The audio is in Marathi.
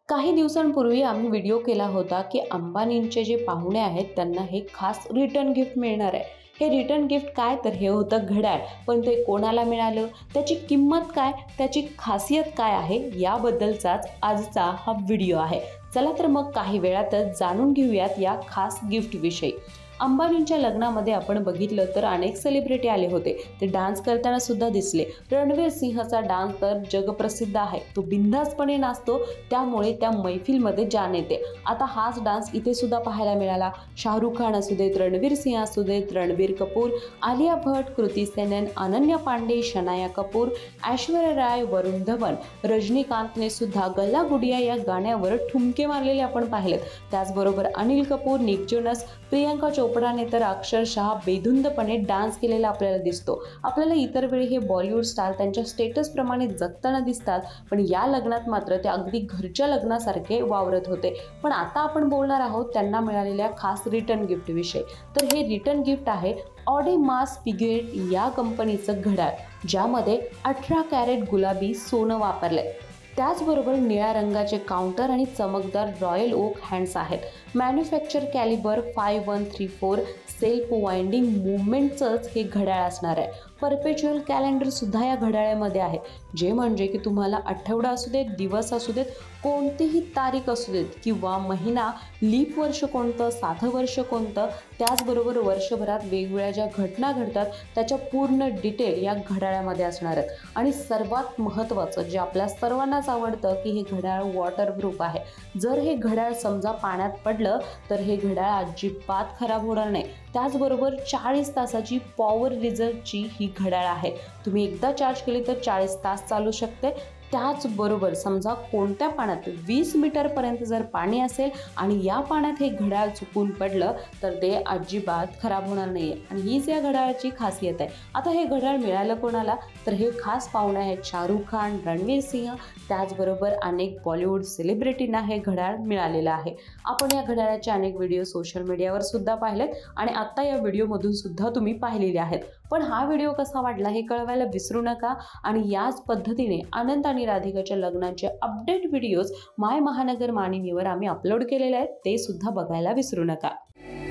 काही दिवसांपूर्वी आम्ही व्हिडिओ केला होता की अंबानींचे जे पाहुणे आहेत त्यांना हे खास रिटर्न गिफ्ट मिळणार आहे। हे रिटर्न गिफ्ट काय तर हे होतं घड्याळ। पण ते कोणाला मिळालं, त्याची किंमत काय, त्याची खासियत काय आहे याबद्दलचाच आजचा हा व्हिडिओ आहे। चला तर मग काही वेळातच जाणून घेऊयात या खास गिफ्ट विषयी। अंबानींच्या लग्नामध्ये आपण बघितलं तर अनेक सेलिब्रिटी आले होते। ते डान्स करताना सुद्धा दिसले। रणवीर सिंहचा डान्स तर जगप्रसिद्ध आहे। तो बिनधास्तपणे नाचतो, त्यामुळे त्या मैफिलमध्ये जान येते। आता हाच डान्स इथे सुद्धा पाहायला मिळाला। शाहरुख खान असू देत, रणवीर सिंह असू देत, रणबीर कपूर, आलिया भट्ट, कृती सेनन, अनन्या पांडे, शनाया कपूर, ऐश्वर्या राय, वरुण धवन, रजनीकांतने सुद्धा गल्ला गुडिया या गाण्यावर ठुमके मारलेले आपण पाहिलेत। त्याचबरोबर अनिल कपूर, निक जोनस, प्रियंका चोपडाने तर अक्षरशः बेधुंदपणे डान्स केलेला आपल्याला दिसतो। आपल्याला इतर वेळी हे बॉलिवूड स्टार त्यांच्या स्टेटस प्रमाणे जगताना दिसतात, पण या लग्नात मात्र ते अगदी घरच्या लग्नासारखे वावरत होते। पण आता आपण बोलणार आहोत त्यांना मिळालेल्या खास रिटर्न गिफ्ट विषयी। तर हे रिटर्न गिफ्ट आहे ऑडेमास पिगेट या कंपनीचं घड्याळ, ज्यामध्ये 18 कॅरेट गुलाबी सोनं वापरलंय। त्याचबरोबर निळ्या रंगाचे काउंटर आणि चमकदार रॉयल ओक हँड्स आहेत। मॅन्युफॅक्चर कॅलिबर 5134 सेल्फ वाइंडिंग मुवमेंटचंच हे घड्याळ असणार आहे। परपेच्युअल कॅलेंडर सुद्धा या घड्याळामध्ये आहे, जे म्हणजे की तुम्हाला आठवडा असू देत, दिवस असू देत, कोणतीही तारीख असू देत किंवा महिना, लीप वर्ष कोणतं, साधं वर्ष कोणतं, त्याचबरोबर वर्षभरात वेगवेगळ्या ज्या घटना घडतात त्याच्या पूर्ण डिटेल या घड्याळामध्ये असणार आहेत। आणि सर्वात महत्त्वाचं जे आपल्या सर्वांनाच आवडतं की हे घड्याळ वॉटरप्रूफ आहे। जर हे घड्याळ समजा पाण्यात पडलं तर हे घड्याळ अजिबात खराब होणार नाही। त्याचबरोबर 40 तासाची पॉवर रिझर्वची ही घड्याळ आहे। तुम्ही एकदा चार्ज केली तर 40 तास चालू शकते। त्याचबरोबर समजा कोणत्या पाण्यात 20 मीटरपर्यंत जर पाणी असेल आणि या पाण्यात हे घड्याळ चुकून पडलं तर ते अजिबात खराब होणार नाही आहे। आणि हीच या घड्याळाची खासियत आहे। आता हे घड्याळ मिळालं कोणाला तर हे खास पाहुणे आहेत शाहरुख खान, रणवीर सिंह, त्याचबरोबर अनेक बॉलिवूड सेलिब्रिटींना हे घड्याळ मिळालेलं आहे। आपण या घड्याळाचे अनेक व्हिडिओ सोशल मीडियावर सुद्धा पाहिलेत आणि आता या व्हिडिओमधून सुद्धा तुम्ही पाहिलेले आहेत। पण हा व्हिडिओ कसा वाटला हे कळवायला विसरू नका। आणि याच पद्धतीने अनंत आणि राधिकाच्या लग्नाचे अपडेट व्हिडिओज माय महानगर मानिनीवर आम्ही अपलोड केलेले आहेत, ते सुद्धा बघायला विसरू नका।